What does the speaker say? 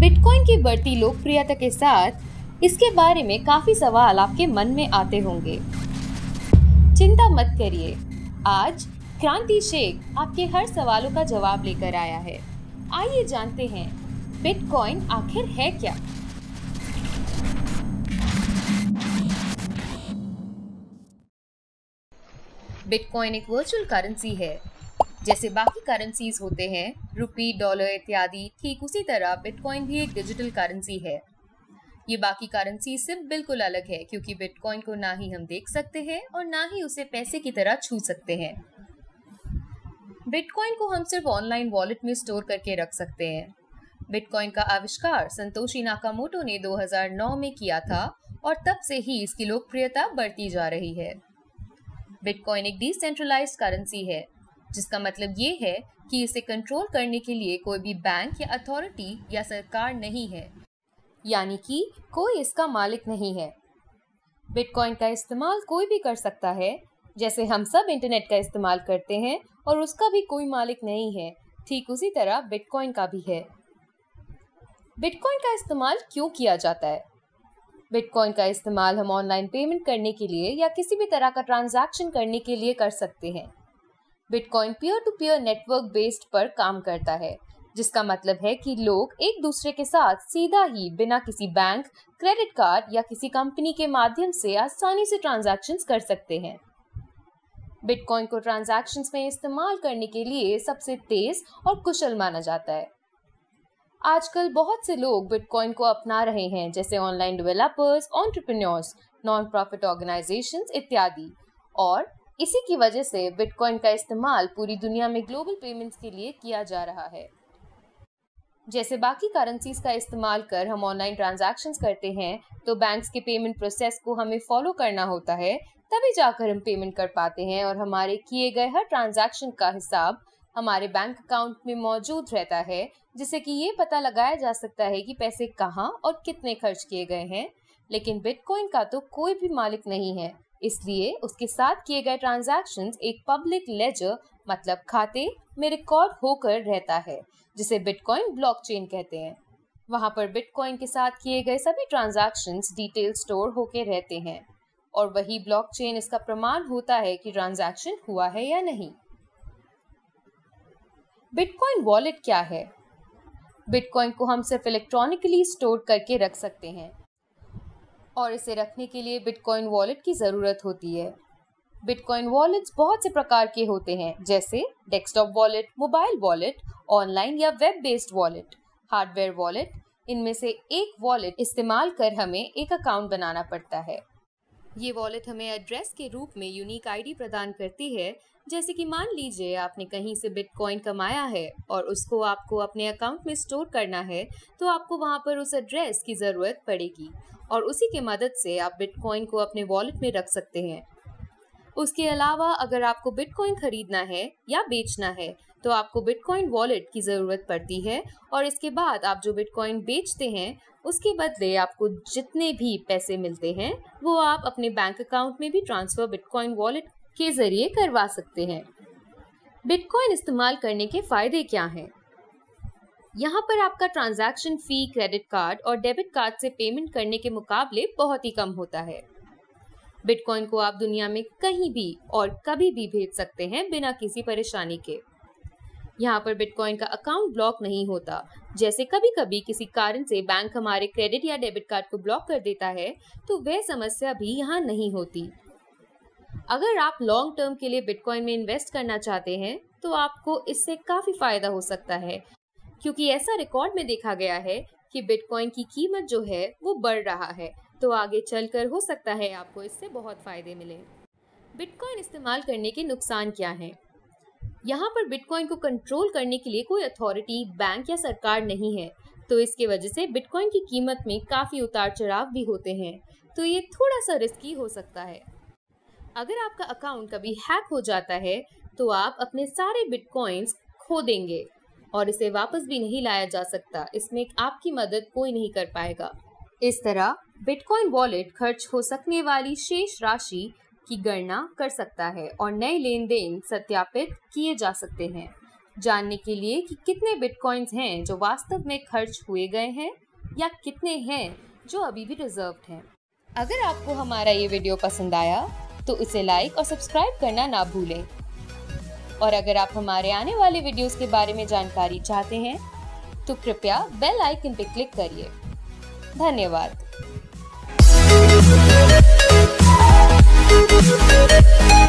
Bitcoin की बढ़ती लोकप्रियता के साथ इसके बारे में काफी सवाल आपके मन में आते होंगे। चिंता मत करिए, आज क्रांति शेख आपके हर सवालों का जवाब लेकर आया है। आइए जानते हैं बिटकॉइन आखिर है क्या। बिटकॉइन एक वर्चुअल करेंसी है। जैसे बाकी करेंसीज होते हैं, रुपी, डॉलर इत्यादि, ठीक उसी तरह बिटकॉइन भी एक डिजिटल करेंसी है। ये बाकी करेंसी से बिल्कुल अलग है क्योंकि बिटकॉइन को ना ही हम देख सकते हैं और ना ही उसे पैसे की तरह छू सकते हैं। बिटकॉइन को हम सिर्फ ऑनलाइन वॉलेट में स्टोर करके रख सकते हैं। बिटकॉइन का आविष्कार संतोशी नाकामोटो ने 2009 में किया था और तब से ही इसकी लोकप्रियता बढ़ती जा रही है। बिटकॉइन एक डिसेंट्रलाइज्ड करेंसी है, जिसका मतलब ये है कि इसे कंट्रोल करने के लिए कोई भी बैंक या अथॉरिटी या सरकार नहीं है, यानी कि कोई इसका मालिक नहीं है। बिटकॉइन का इस्तेमाल कोई भी कर सकता है, जैसे हम सब इंटरनेट का इस्तेमाल करते हैं और उसका भी कोई मालिक नहीं है, ठीक उसी तरह बिटकॉइन का भी है। बिटकॉइन का इस्तेमाल क्यों किया जाता है? बिटकॉइन का इस्तेमाल हम ऑनलाइन पेमेंट करने के लिए या किसी भी तरह का ट्रांजैक्शन करने के लिए कर सकते हैं। Bitcoin peer to peer network based पर काम करता है, जिसका मतलब है कि लोग एक दूसरे के साथ सीधा ही बिना किसी बैंक, क्रेडिट कार्ड या किसी कंपनी के माध्यम से आसानी से ट्रांजैक्शंस कर सकते हैं। बिटकॉइन को ट्रांजैक्शंस में इस्तेमाल करने के लिए सबसे तेज और कुशल माना जाता है। आजकल बहुत से लोग बिटकॉइन को अपना रहे हैं, जैसे online developers, entrepreneurs, non profit organisations इत्यादि, और इसी की वजह से बिटकॉइन का इस्तेमाल पूरी दुनिया में ग्लोबल पेमेंट्स के लिए किया जा रहा है। जैसे बाकी करेंसीज का इस्तेमाल कर हम ऑनलाइन ट्रांजैक्शंस करते हैं, तो बैंक्स के पेमेंट प्रोसेस को हमें फॉलो करना होता है, तभी जाकर हम पेमेंट कर पाते हैं और हमारे किए गए हर ट्रांजैक्शन का हिसाब हमारे बैंक अकाउंट में मौजूद रहता है, जिससे कि ये पता लगाया जा सकता है कि पैसे कहाँ और कितने खर्च किए गए हैं। लेकिन बिटकॉइन का तो कोई भी मालिक नहीं है, इसलिए उसके साथ किए गए ट्रांजैक्शंस एक पब्लिक लेजर मतलब खाते में रिकॉर्ड होकर रहता है, जिसे बिटकॉइन ब्लॉकचेन कहते हैं। वहां पर बिटकॉइन के साथ किए गए सभी ट्रांजैक्शंस डिटेल स्टोर होके रहते हैं और वही ब्लॉकचेन इसका प्रमाण होता है कि ट्रांजैक्शन हुआ है या नहीं। बिटकॉइन वॉलेट क्या है? बिटकॉइन को हम सिर्फ इलेक्ट्रॉनिकली स्टोर करके रख सकते हैं और इसे रखने के लिए बिटकॉइन वॉलेट की ज़रूरत होती है। बिटकॉइन वॉलेट्स बहुत से प्रकार के होते हैं, जैसे desktop wallet, mobile wallet, online या web based wallet, hardware wallet. इनमें से एक वॉलेट इस्तेमाल कर हमें एक अकाउंट बनाना पड़ता है। ये वॉलेट हमें एड्रेस के रूप में यूनिक आईडी प्रदान करती है। जैसे कि मान लीजिए आपने कहीं से बिटकॉइन कमाया है और उसको आपको अपने अकाउंट में स्टोर करना है, तो आपको वहां पर उस एड्रेस की ज़रूरत पड़ेगी और उसी की मदद से आप बिटकॉइन को अपने वॉलेट में रख सकते हैं। उसके अलावा अगर आपको बिटकॉइन खरीदना है या बेचना है, तो आपको बिटकॉइन वॉलेट की ज़रूरत पड़ती है और इसके बाद आप जो बिटकॉइन बेचते हैं, उसके बदले आपको जितने भी पैसे मिलते हैं वो आप अपने बैंक अकाउंट में भी ट्रांसफ़र बिटकॉइन वॉलेट के ज़रिए करवा सकते हैं। बिटकॉइन इस्तेमाल करने के फ़ायदे क्या हैं? यहाँ पर आपका ट्रांजैक्शन फ़ी क्रेडिट कार्ड और डेबिट कार्ड से पेमेंट करने के मुकाबले बहुत ही कम होता है। बिटकॉइन को आप दुनिया में कहीं भी और कभी भी भेज सकते हैं बिना किसी परेशानी के। यहाँ पर बिटकॉइन का अकाउंट ब्लॉक नहीं होता। जैसे कभी कभी किसी कारण से बैंक हमारे क्रेडिट या डेबिट कार्ड को ब्लॉक कर देता है, तो वह समस्या भी यहाँ नहीं होती। अगर आप लॉन्ग टर्म के लिए बिटकॉइन में इन्वेस्ट करना चाहते हैं, तो आपको इससे काफ़ी फ़ायदा हो सकता है, क्योंकि ऐसा रिकॉर्ड में देखा गया है कि बिटकॉइन की कीमत जो है वो बढ़ रहा है, तो आगे चलकर हो सकता है आपको इससे बहुत फ़ायदे मिले। बिटकॉइन इस्तेमाल करने के नुकसान क्या हैं? यहाँ पर बिटकॉइन को कंट्रोल करने के लिए कोई अथॉरिटी, बैंक या सरकार नहीं है, तो इसके वजह से बिटकॉइन की कीमत में काफ़ी उतार चढ़ाव भी होते हैं, तो ये थोड़ा सा रिस्की हो सकता है। अगर आपका अकाउंट कभी हैक हो जाता है, तो आप अपने सारे बिटकॉइंस खो देंगे और इसे वापस भी नहीं लाया जा सकता। इसमें आपकी मदद कोई नहीं कर पाएगा। इस तरह बिटकॉइन वॉलेट खर्च हो सकने वाली शेष राशि की गणना कर सकता है और नए लेन देन सत्यापित किए जा सकते हैं। जानने के लिए कि कितने बिटकॉइंस हैं जो वास्तव में खर्च हुए गए हैं या कितने हैं जो अभी भी रिजर्व्ड हैं। अगर आपको हमारा ये वीडियो पसंद आया तो इसे लाइक और सब्सक्राइब करना ना भूलें। और अगर आप हमारे आने वाले वीडियोस के बारे में जानकारी चाहते हैं तो कृपया बेल आइकन पर क्लिक करिए। धन्यवाद।